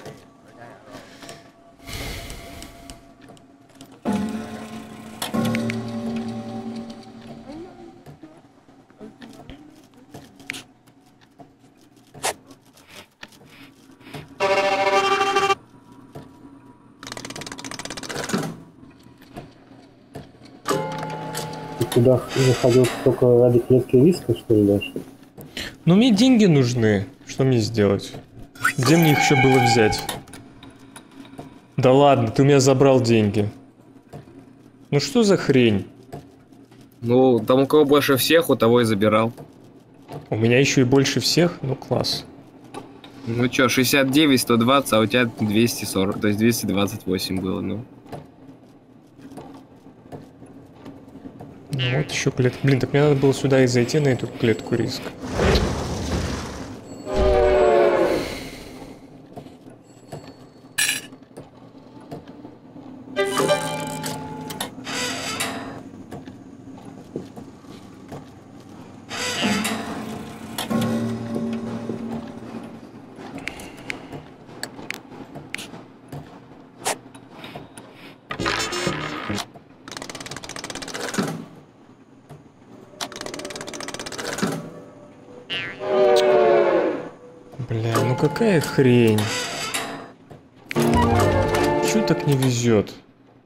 Ты туда заходил только ради клетки риска, что ли, даже? Ну, мне деньги нужны. Что мне сделать? Где мне их еще было взять? Да ладно, ты у меня забрал деньги. Ну что за хрень? Ну, там у кого больше всех, у того и забирал. У меня еще и больше всех? Ну класс. Ну чё, шестьдесят девять, сто двадцать, а у тебя двести сорок, то есть двести двадцать восемь было, ну. Ну вот еще клетка. Блин, так мне надо было сюда и зайти на эту клетку риска. Бля, ну какая хрень. Чё так не везет?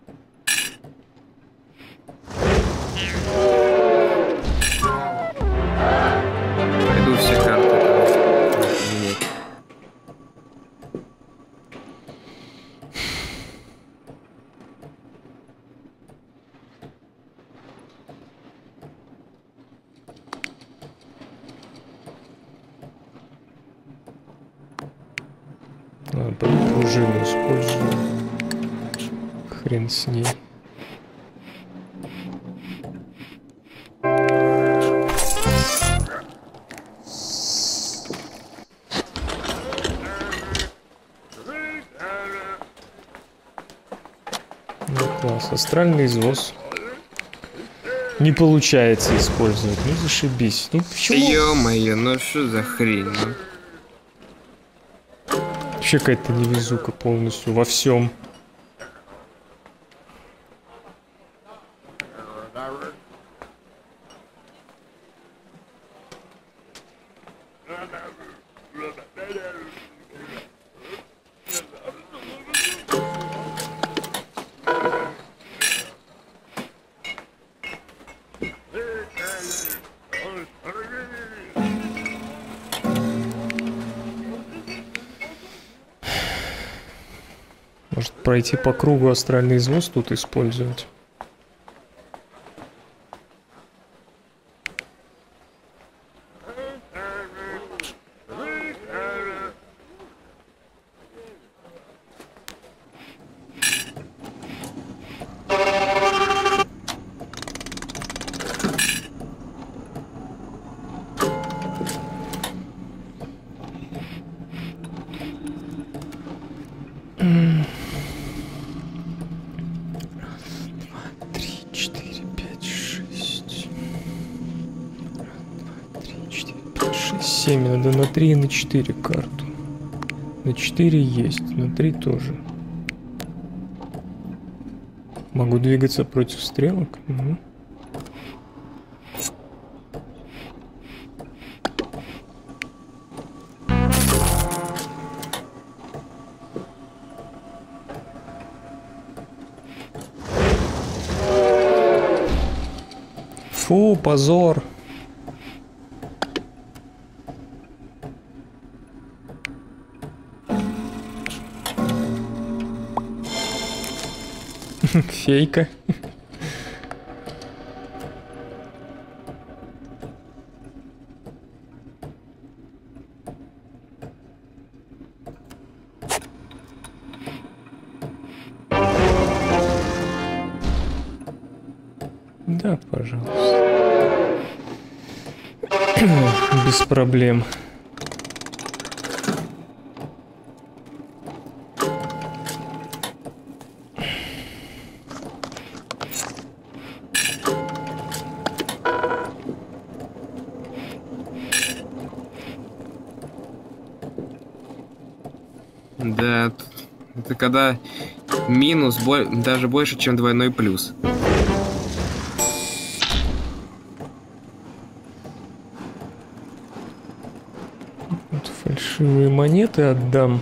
Пойду все карты там менять. Ладно, пойду пружину использую. Хрен с ней. Ну класс, астральный извоз. Не получается использовать, ну зашибись. Ну почему? Ё-моё, ну что за хрень, ну? Вообще какая-то невезука полностью во всем. Может пройти по кругу астральный извоз тут использовать? семь, надо на три и на четыре карту. На четыре есть, на три тоже. Могу двигаться против стрелок. Угу. Фу, позор. Фейка. Да, пожалуйста. Без проблем. Да, это когда минус бо- даже больше, чем двойной плюс. Вот фальшивые монеты отдам.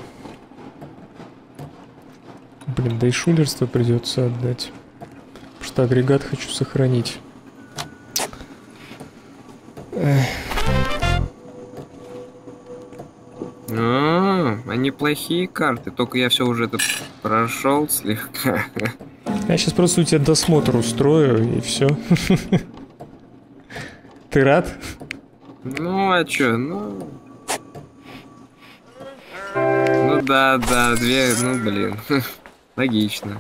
Блин, да и шулерство придется отдать. Потому что агрегат хочу сохранить. Эх. А, они плохие карты, только я все уже тут прошел слегка. Я сейчас просто у тебя досмотр устрою и все. Ты рад? Ну а чё, ну... Ну да, да, две, ну блин, логично.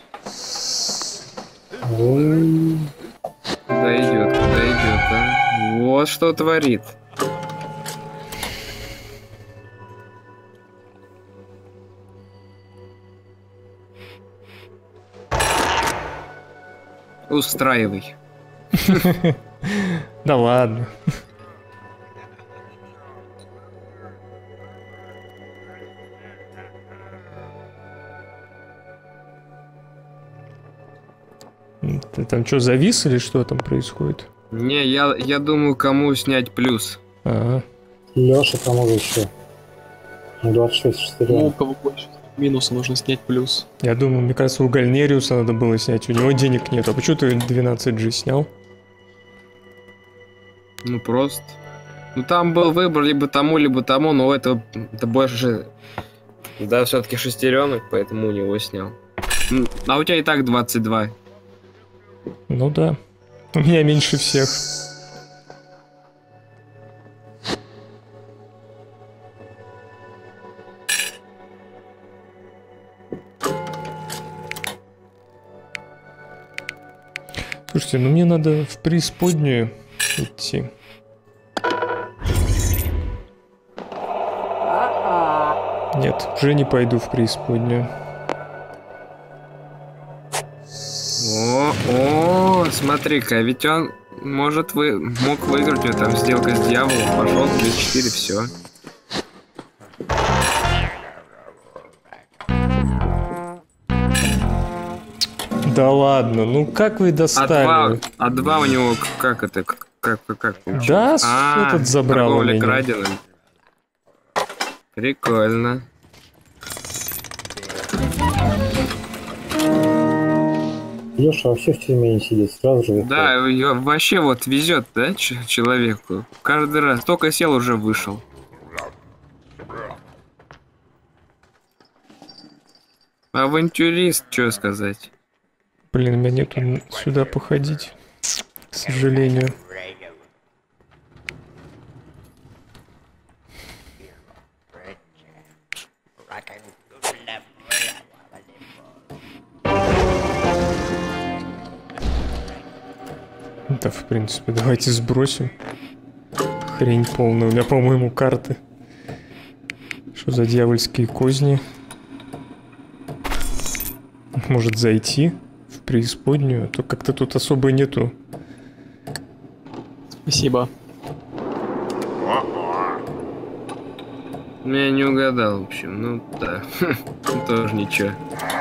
Куда идет, куда идет, а? Вот что творит. Устраивай. Да ладно. Ты там что, завис или что там происходит? Не, я, я думаю, кому снять плюс. Ага. Леша, кому же еще? двадцать шесть Ну, у шестеренок. кого больше минуса нужно снять плюс. Я думаю, мне кажется, у Гальнериуса надо было снять. У него денег нет. А почему ты двенадцать джи снял? Ну просто. Ну там был выбор либо тому, либо тому, но у этого это больше. Да, все-таки шестеренок, поэтому у него снял. М, А у тебя и так двадцать два. Ну да. У меня меньше всех. Слушайте, ну мне надо в преисподнюю идти. Нет, уже не пойду в преисподнюю. О, о, смотри-ка, ведь он может вы мог выиграть ее там сделка с дьяволом, пошел две четыре, все. Да ладно, ну как вы А достали? два, а два у него как это, как, как, как получилось? Да, с- А, этот забрал у торговля меня. краденым. Прикольно. Леша вообще в тюрьме не сидит, сразу же выходит. Да, её вообще вот везет, да, ч- человеку. Каждый раз. Только сел, уже вышел. Авантюрист, что сказать. Блин, у меня нету сюда походить, к сожалению. Да, в принципе, давайте сбросим. Хрень полная. У меня, по-моему, карты. Что за дьявольские козни? Может зайти в преисподнюю? А то как-то тут особо нету. Спасибо. Я не угадал, в общем. Ну, да. Тоже ничего.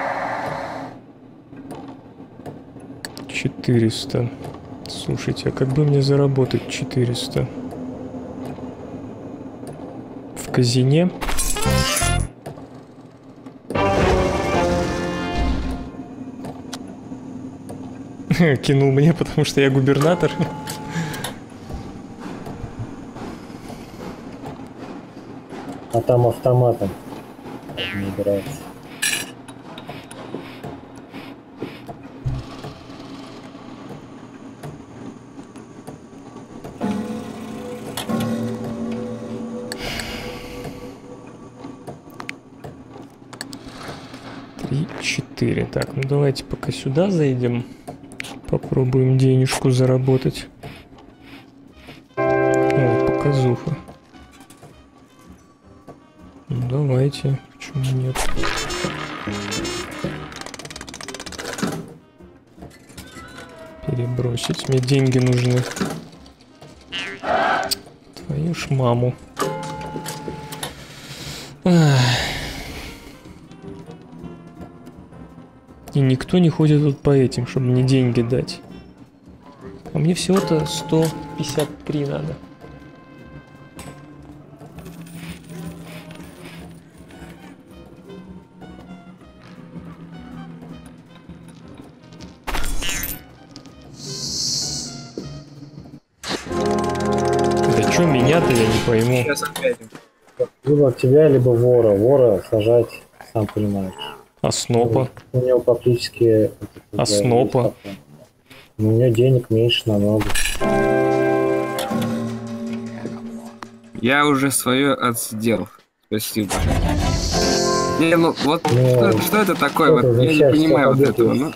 четыреста. Слушайте, а как бы мне заработать четыреста? В казине? Кинул мне, потому что я губернатор. А там автоматом набирается. три, четыре. Так, ну давайте пока сюда зайдем. Попробуем денежку заработать. О, показуха. Ну давайте, почему нет? Перебросить. Мне деньги нужны. Твою ж маму. Ах. И никто не ходит тут по этим, чтобы мне деньги дать. А мне всего-то сто пятьдесят три надо. Да чё меня-то, я не пойму. Сейчас опять. Либо тебя, либо вора. Вора сажать, сам понимаешь. А снопа? У него практически... А снопа? У меня денег меньше намного. Я уже свое отсидел. Спасибо. Не, ну вот Ну, что, что это такое? Вот, это я не сейчас понимаю вот все этого. Ну,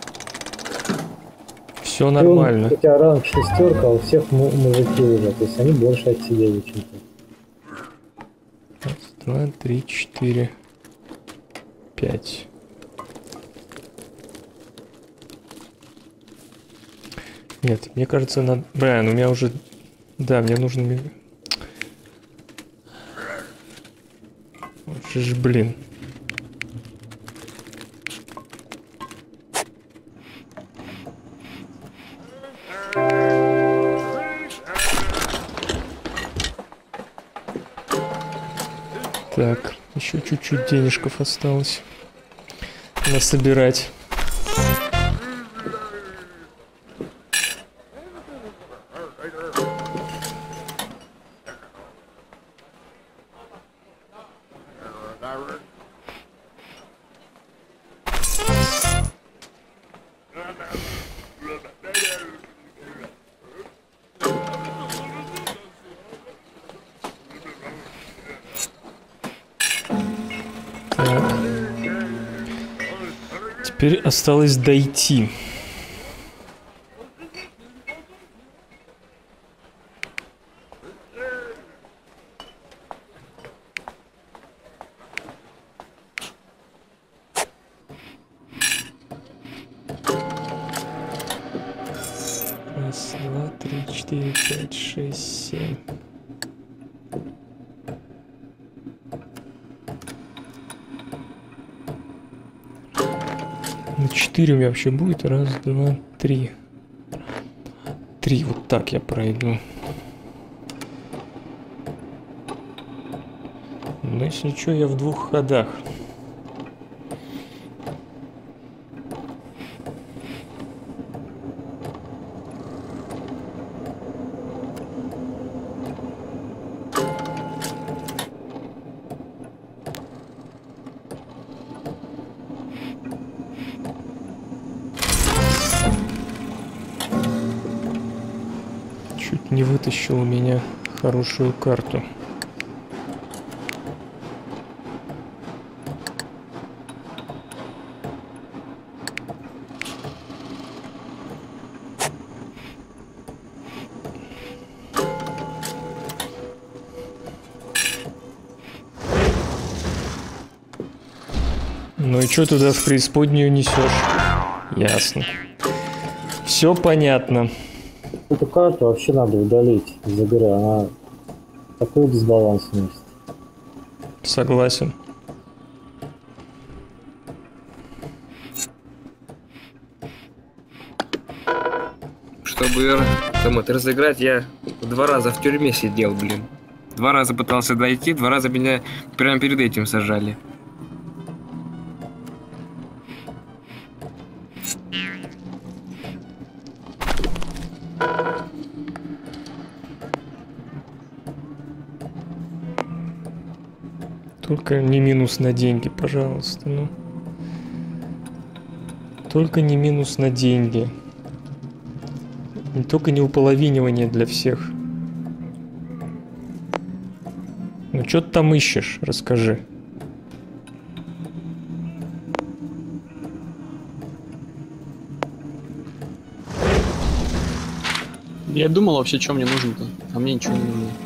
Все Ты, нормально. у тебя ранг шестерка, а у всех му- мужики уже. То есть они больше отсидели, чем ты. Раз, два, три, четыре, пять. Нет, мне кажется, надо... Блин, у меня уже... Да, мне нужно... ми- Вот же ж, блин. Так, еще чуть-чуть денежков осталось насобирать. Так. Теперь осталось дойти. Раз, два, три, четыре, пять, шесть, семь. На четыре у меня вообще будет. Раз, два, три. Три. Вот так я пройду. Но если что, я в двух ходах. Чуть не вытащил у меня хорошую карту. Ну и что туда в преисподнюю несешь? Ясно. Все понятно. Эту карту вообще надо удалить из игры. Она такой дисбаланс носит. Согласен. Чтобы там, это, разыграть, я два раза в тюрьме сидел, блин. Два раза пытался дойти, два раза меня прямо перед этим сажали. Только не минус на деньги, пожалуйста, ну. Только не минус на деньги. И только не уполовинивание для всех. Ну что ты там ищешь? Расскажи. Я думал вообще, что мне нужно-то, а мне ничего не нужно.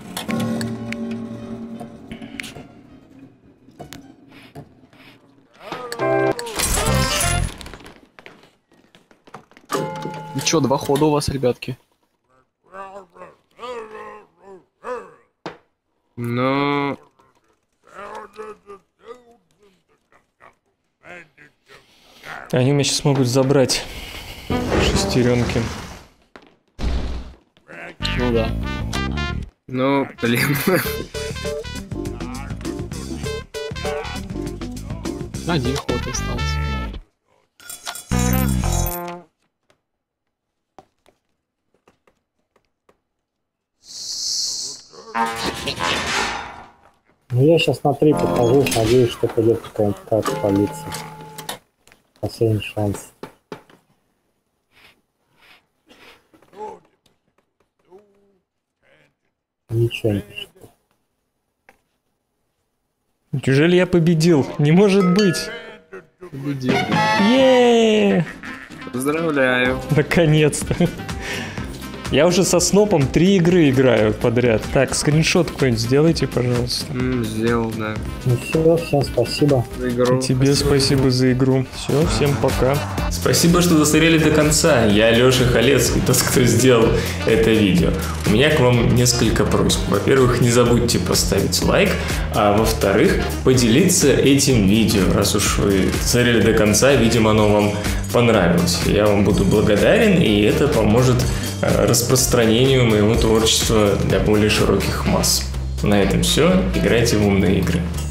И чё, два хода у вас, ребятки? Но... Они меня сейчас могут забрать. Шестеренки. Ну да. Ну, блин. Один ход остался. Ну я сейчас на три покажу, надеюсь, что пойдет какая-нибудь карта полиции. Последний шанс. Ничего не пишет. Неужели я победил? Не может быть! Победил. Еее! Поздравляю. Наконец-то. Я уже со Снопом три игры играю подряд. Так, скриншот какой-нибудь сделайте, пожалуйста. М, сделал, да. Ну все, всем спасибо. За игру. И тебе спасибо за игру. Все, всем пока. Спасибо, что досмотрели до конца. Я Леша Халецкий, тот, кто сделал это видео. У меня к вам несколько просьб. Во-первых, не забудьте поставить лайк, а во-вторых, поделиться этим видео. Раз уж вы смотрели до конца, видимо, оно вам понравилось. Я вам буду благодарен, и это поможет распространению моего творчества для более широких масс. На этом все. Играйте в умные игры.